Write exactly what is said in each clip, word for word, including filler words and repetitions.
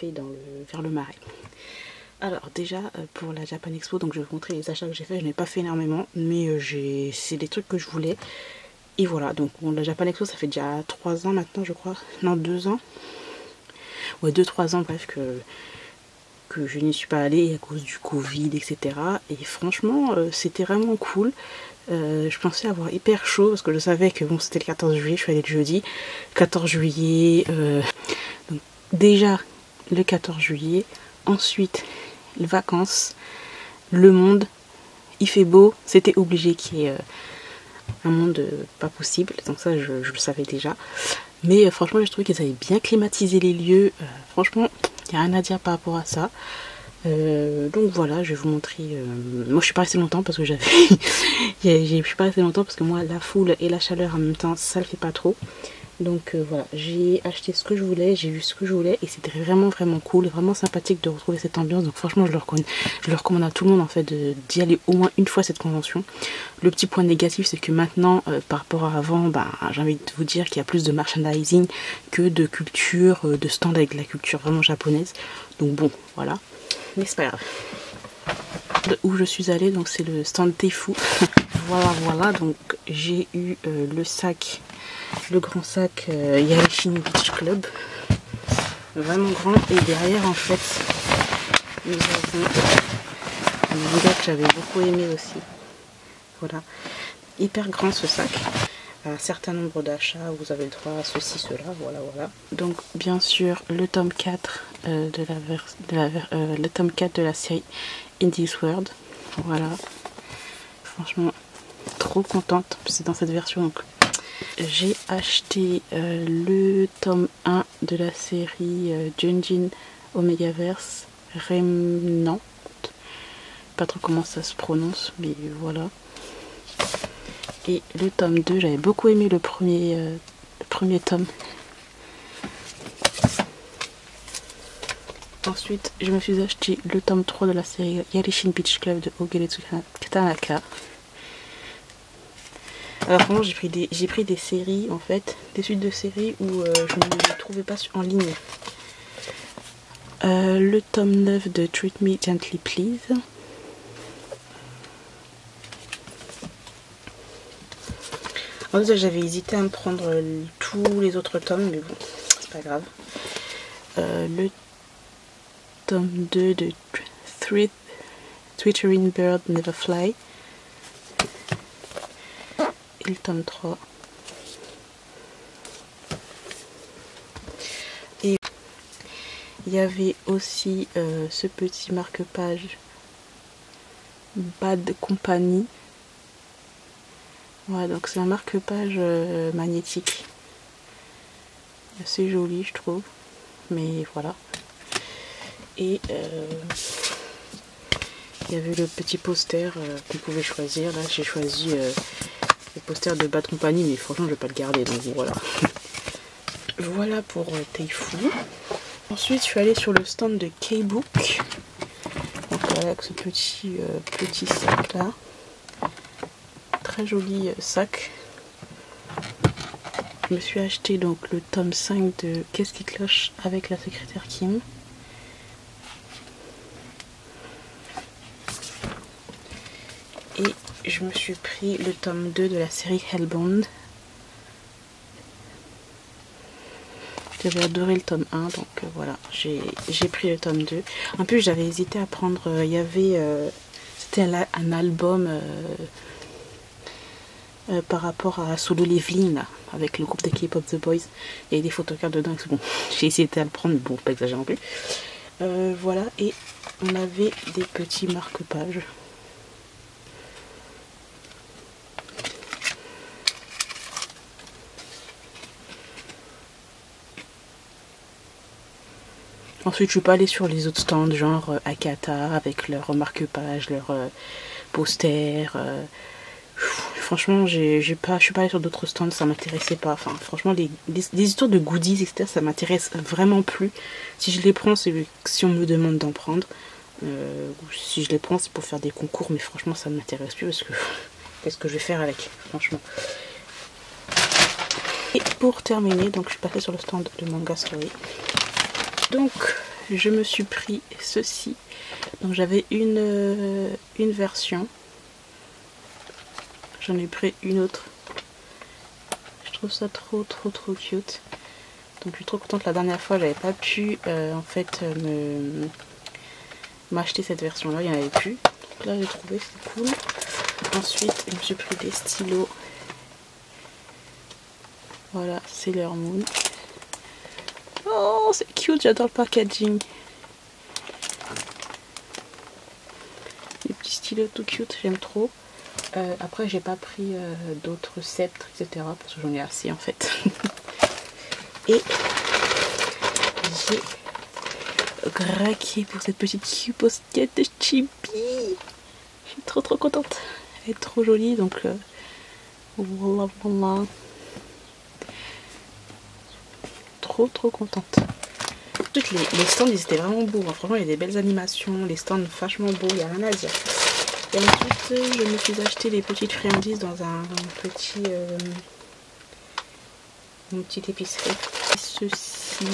café dans le, vers le marais. Alors déjà pour la Japan Expo, donc je vais vous montrer les achats que j'ai fait. Je n'ai pas fait énormément, mais euh, j'ai c'est des trucs que je voulais. Et voilà, donc bon, la Japan Expo ça fait déjà trois ans maintenant je crois. Non, deux ans. Ouais, deux trois ans bref que, que je n'y suis pas allée à cause du Covid, et cetera. Et franchement euh, c'était vraiment cool. Euh, je pensais avoir hyper chaud parce que je savais que bon c'était le quatorze juillet, je suis allée le jeudi. quatorze juillet, euh, donc déjà le quatorze juillet, ensuite les vacances, le monde, il fait beau, c'était obligé qu'il y ait euh, un monde euh, pas possible, donc ça je, je le savais déjà. Mais euh, franchement je trouvais qu'ils avaient bien climatisé les lieux, euh, franchement il n'y a rien à dire par rapport à ça. Euh, donc voilà, je vais vous montrer. Euh, moi je suis pas restée longtemps parce que j'avais. Je suis pas restée longtemps parce que moi la foule et la chaleur en même temps ça le fait pas trop. Donc euh, voilà, j'ai acheté ce que je voulais, j'ai vu ce que je voulais et c'était vraiment vraiment cool, vraiment sympathique de retrouver cette ambiance. Donc franchement je le recommande, je le recommande à tout le monde en fait d'y aller au moins une fois à cette convention. Le petit point négatif c'est que maintenant euh, par rapport à avant, bah, j'ai envie de vous dire qu'il y a plus de merchandising que de culture, euh, de stand avec de la culture vraiment japonaise. Donc bon voilà. Mais c'est pas grave. Où je suis allée, donc c'est le stand Teifu. Voilà, voilà, donc j'ai eu euh, le sac, le grand sac euh, Yarishin Beach Club. Vraiment grand. Et derrière, en fait, nous avons un manga que j'avais beaucoup aimé aussi. Voilà. Hyper grand ce sac. Un certain nombre d'achats, vous avez le droit à ceci, cela, voilà, voilà. Donc, bien sûr, le tome quatre euh, de la, vers de la ver euh, le tome quatre de la série In This World. Voilà. Franchement, trop contente. C'est dans cette version. Donc, j'ai acheté euh, le tome un de la série euh, Junjin Omegaverse Remnant. Pas trop comment ça se prononce, mais voilà. Et le tome deux, j'avais beaucoup aimé le premier, euh, le premier tome. Ensuite, je me suis acheté le tome trois de la série Yarishin Beach Club de Ogeretsu Tanaka. Alors vraiment, j'ai pris, des, j'ai pris des séries, en fait, des suites de séries où euh, je ne les trouvais pas en ligne. Euh, le tome neuf de Treat Me Gently Please. En fait, j'avais hésité à me prendre tous les autres tomes, mais bon, c'est pas grave. Euh, le tome deux de Twittering Bird Never Fly. Et le tome trois. Et il y avait aussi euh, ce petit marque-page Bad Company. Voilà, donc c'est un marque-page euh, magnétique. Assez joli, je trouve. Mais voilà. Et euh, il y avait le petit poster euh, qu'on pouvait choisir. Là, j'ai choisi euh, le poster de Bad Company, mais franchement, je vais pas le garder. Donc voilà. Voilà pour euh, Teifu. Ensuite, je suis allée sur le stand de K-Book. Donc voilà, avec ce petit, euh, petit sac là. Très joli sac. Je me suis acheté donc le tome cinq de Qu'est-ce qui cloche avec la secrétaire Kim. Et je me suis pris le tome deux de la série Hellbound. J'avais adoré le tome un, donc euh, voilà, j'ai pris le tome deux. En plus, j'avais hésité à prendre, il euh, y avait, euh, c'était un, un album euh, euh, par rapport à Solo Leveling, là, avec le groupe de K-pop The Boys. Il y avait des photocards dedans, bon, j'ai essayé de le prendre, mais bon, pas exagéré non plus. Euh, voilà, et on avait des petits marque-pages. Ensuite, je suis pas allée sur les autres stands, genre euh, Akata, avec leurs marque-pages, leurs euh, posters. Euh, franchement, j'ai pas, je suis pas allée sur d'autres stands, ça m'intéressait pas. Enfin, franchement, les, les, les histoires de goodies, et cetera, ça m'intéresse vraiment plus. Si je les prends, c'est si on me demande d'en prendre. Euh, si je les prends, c'est pour faire des concours, mais franchement, ça ne m'intéresse plus parce que qu'est-ce que je vais faire avec, franchement. Et pour terminer, donc je suis passée sur le stand de Manga Story. Donc je me suis pris ceci. Donc j'avais une, euh, une version. J'en ai pris une autre. Je trouve ça trop trop trop cute. Donc je suis trop contente. La dernière fois j'avais pas pu euh, en fait me m'acheter cette version là, il n'y en avait plus. Donc là j'ai trouvé, c'est cool. Ensuite je me suis pris des stylos. Voilà, Sailor Moon. Oh c'est cute, j'adore le packaging. Les petits stylos tout cute, j'aime trop. Euh, après j'ai pas pris euh, d'autres sceptres et cetera parce que j'en ai assez en fait. Et j'ai craqué pour cette petite Q-Posket de Chibi. Je suis trop trop contente. Elle est trop jolie donc euh, voilà voilà. Trop trop contente. Ensuite les, les stands ils étaient vraiment beaux. Hein. Franchement il y a des belles animations. Les stands vachement beaux. Il n'y a rien à dire. Et ensuite je me suis acheté les petites friandises dans un, un petit... Euh, une petite épicerie. Ceci.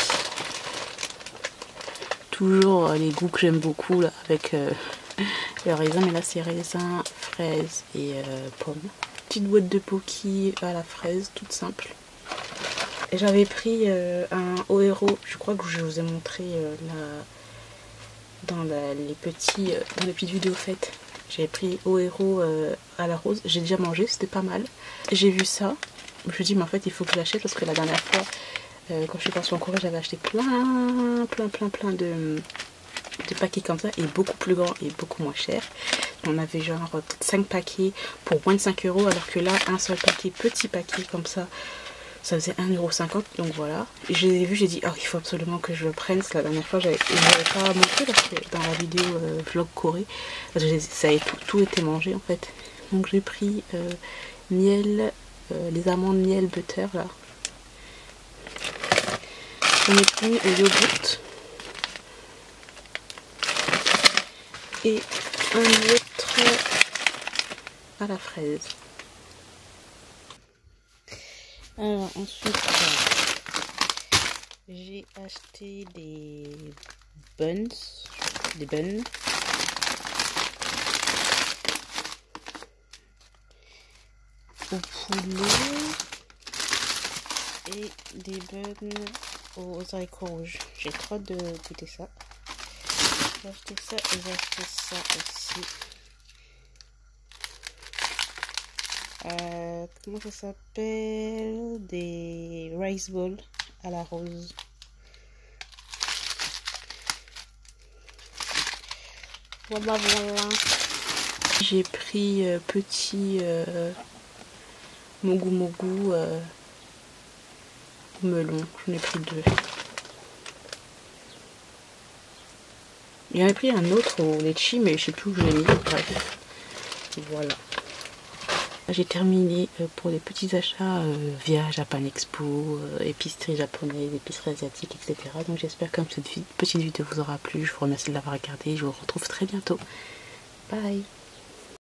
Toujours les goûts que j'aime beaucoup là avec euh, le raisin, mais là c'est raisin, fraise et euh, pomme. Petite boîte de Pocky à la fraise, toute simple. Et j'avais pris euh, un Oero, je crois que je vous ai montré euh, la, dans la, les petits, euh, dans les petites vidéos faites. J'avais pris Oero euh, à la rose, j'ai déjà mangé, c'était pas mal. J'ai vu ça. Je me suis dit mais en fait il faut que je l'achète parce que la dernière fois euh, quand je suis partie en Corée j'avais acheté plein plein plein plein de, de paquets comme ça et beaucoup plus grands et beaucoup moins cher. On avait genre peut-être cinq paquets pour moins de cinq euros alors que là un seul paquet, petit paquet comme ça, ça faisait un euro cinquante. Donc voilà, je les ai vus, j'ai dit oh il faut absolument que je le prenne. C'est la dernière fois j'avais pas montré parce que dans la vidéo euh, vlog Corée parce que ça avait tout, tout été mangé en fait. Donc j'ai pris euh, miel. Euh, les amandes miel butter là. J'en ai pris au yogourt et un autre à la fraise. Alors ensuite j'ai acheté des buns, des buns. Au poulet et des buns aux haricots rouges. J'ai trop de goûter ça. J'ai acheté ça et j'ai acheté ça aussi. Euh, comment ça s'appelle? Des rice balls à la rose. Voilà voilà. J'ai pris euh, petit euh, mogu mogu euh, melon. J'en ai pris deux. J'en ai pris un autre au litchi mais je sais plus où je l'ai mis. Bref. Voilà. J'ai terminé euh, pour les petits achats euh, via Japan Expo, euh, épicerie japonaise, épicerie asiatique, et cetera. Donc j'espère que cette petite vidéo vous aura plu. Je vous remercie de l'avoir regardé. Je vous retrouve très bientôt. Bye.